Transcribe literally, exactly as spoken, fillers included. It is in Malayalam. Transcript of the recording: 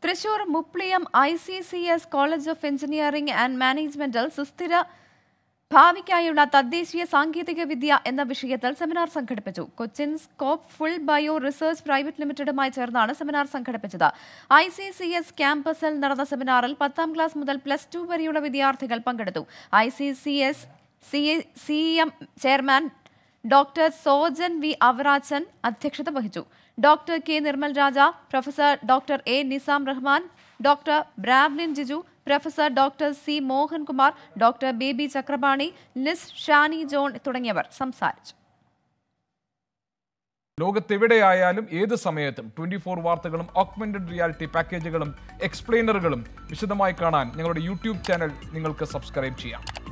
Thrissur Mupliyam I C C S college of engineering and മാനേജ്മെന്റിൽ സുസ്ഥിര ഭാവിക്കായുള്ള തദ്ദേശീയ സാങ്കേതിക വിദ്യ എന്ന വിഷയത്തിൽ സെമിനാർ സംഘടിപ്പിച്ചു. Cochin scope full bio research private ലിമിറ്റഡുമായി ചേർന്നാണ് സെമിനാർ സംഘടിപ്പിച്ചത്. ഐ സി സി എസ് ക്യാമ്പസിൽ നടന്ന സെമിനാറിൽ പത്താം ക്ലാസ് മുതൽ പ്ലസ് ടു വരെയുള്ള വിദ്യാർത്ഥികൾ പങ്കെടുത്തു. I C C S C M chairman doctor Sojan V Avarachan അധ്യക്ഷത വഹിച്ചു. Doctor K Nirmal Raja, professor doctor A Nizam Rahman, doctor Bravlin Jiju, professor doctor C Mohankumar, doctor Baby Chakrapani, Liz Shani John തുടങ്ങിയവർ സംസാരിച്ചു. ലോകത്തെവിടെയായാലും ഏത് സമയത്തും ട്വന്റി ഫോർ വാർത്തകളും ഓഗ്മെന്റഡ് റിയാലിറ്റി പാക്കേജുകളും എക്സ്പ്ലെയിനറുകളും വിശദമായി കാണാൻ ഞങ്ങളുടെ യൂട്യൂബ് ചാനൽ നിങ്ങൾക്ക് സബ്സ്ക്രൈബ് ചെയ്യാം.